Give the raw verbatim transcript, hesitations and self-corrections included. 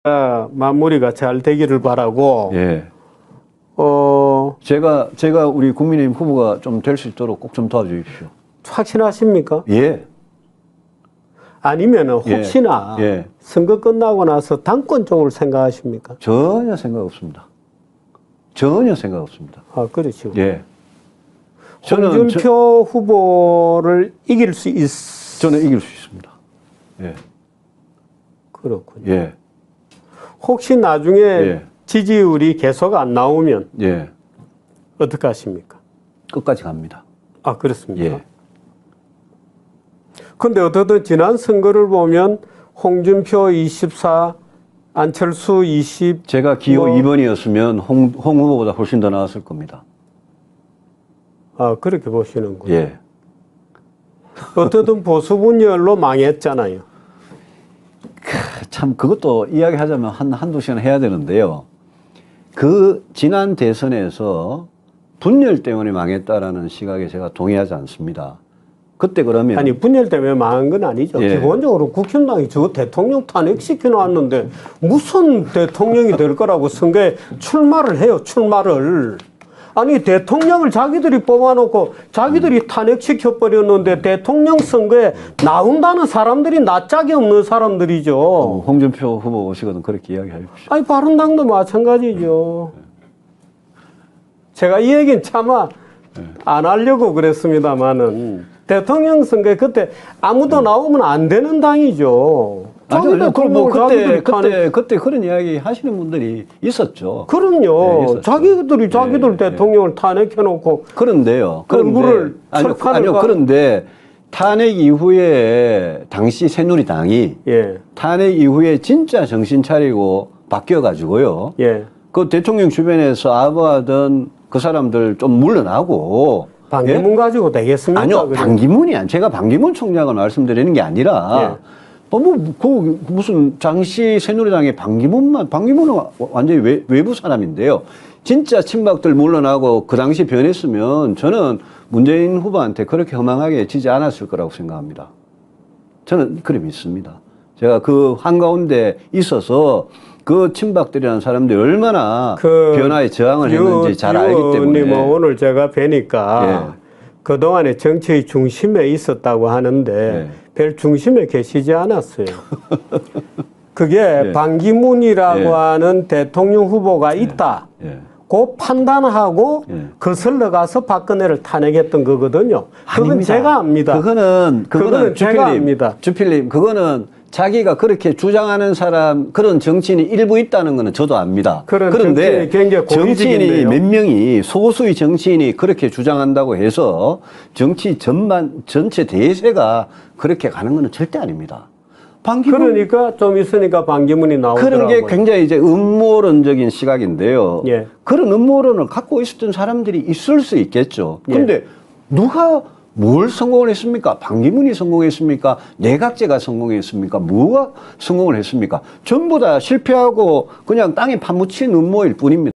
마무리가 잘 되기를 바라고. 예. 어, 제가 제가 우리 국민의힘 후보가 좀 될 수 있도록 꼭 좀 도와주십시오. 확신하십니까? 예. 아니면은 혹시나 예. 예. 선거 끝나고 나서 당권 쪽을 생각하십니까? 전혀 생각 없습니다. 전혀 생각 없습니다. 아, 그렇죠. 예. 홍준표 저, 후보를 이길 수 있. 저는 이길 수 있습니다. 예. 그렇군요. 예. 혹시 나중에 예. 지지율이 계속 안 나오면 예. 어떻게 하십니까? 끝까지 갑니다. 아, 그렇습니까? 예. 근데 어떻든 지난 선거를 보면 홍준표 이십사, 안철수 이십. 제가 기호 뭐, 이 번이었으면 홍, 홍 후보보다 훨씬 더 나았을 겁니다. 아, 그렇게 보시는군요. 예. 어떻든 보수 분열로 망했잖아요. 참 그것도 이야기하자면 한, 한두 시간 해야 되는데요. 그 지난 대선에서 분열 때문에 망했다라는 시각에 제가 동의하지 않습니다. 그때 그러면 아니, 분열 때문에 망한 건 아니죠. 예. 기본적으로 국힘당이 저 대통령 탄핵시켜 놨는데 무슨 대통령이 될 거라고 선거에 출마를 해요. 출마를. 아니, 대통령을 자기들이 뽑아놓고 자기들이 탄핵시켜 버렸는데 대통령 선거에 나온다는 사람들이 낯짝이 없는 사람들이죠. 어, 홍준표 후보 오시거든 그렇게 이야기하십시오. 아니, 바른당도 마찬가지죠. 제가 이 얘기는 차마 안 하려고 그랬습니다만은 대통령 선거에 그때 아무도 나오면 안 되는 당이죠. 아니요, 아니요. 그럼 뭐 그때, 그때, 탄핵... 그때 그런 이야기 하시는 분들이 있었죠. 그럼요. 네, 자기들이 자기들 네, 대통령을 네. 탄핵해놓고. 그런데요. 그런데, 얼굴을 아니요, 아니요. 가... 그런데 탄핵 이후에 당시 새누리당이 예. 탄핵 이후에 진짜 정신 차리고 바뀌어가지고요. 예. 그 대통령 주변에서 아부하던 그 사람들 좀 물러나고. 반기문 예? 가지고 되겠습니까? 아니요, 그래? 반기문이 아니 제가 반기문 총장을 말씀드리는 게 아니라. 예. 어, 뭐, 그, 무슨, 당시 새누리당의 반기문만, 반기문은 완전히 외, 외부 사람인데요. 진짜 친박들 물러나고 그 당시 변했으면 저는 문재인 후보한테 그렇게 허망하게 지지 않았을 거라고 생각합니다. 저는 그래 믿습니다. 제가 그 한가운데 있어서 그 친박들이라는 사람들이 얼마나 그 변화에 저항을 했는지 잘 알기 때문에. 뭐 오늘 제가 뵈니까 예. 그동안에 정치의 중심에 있었다고 하는데 예. 별 중심에 계시지 않았어요. 그게 예. 반기문이라고 예. 하는 대통령 후보가 있다. 예. 예. 그 판단하고 예. 거슬러 가서 박근혜를 탄핵했던 거거든요. 그건 아닙니다. 제가 압니다. 그거는, 그거는, 그거는 제가 압니다. 주필님, 그거는 자기가 그렇게 주장하는 사람, 그런 정치인이 일부 있다는 거는 저도 압니다. 그런데 정치인이 몇 명이, 소수의 정치인이 그렇게 주장한다고 해서 정치 전반, 전체 대세가 그렇게 가는 거는 절대 아닙니다. 반기문, 그러니까 좀 있으니까 반기문이 나오더라고요. 그런 게 굉장히 이제 음모론적인 시각인데요. 예. 그런 음모론을 갖고 있었던 사람들이 있을 수 있겠죠. 그런데 예. 누가 뭘 성공을 했습니까? 반기문이 성공했습니까? 내각제가 성공했습니까? 뭐가 성공을 했습니까? 전부 다 실패하고 그냥 땅에 파묻힌 음모일 뿐입니다.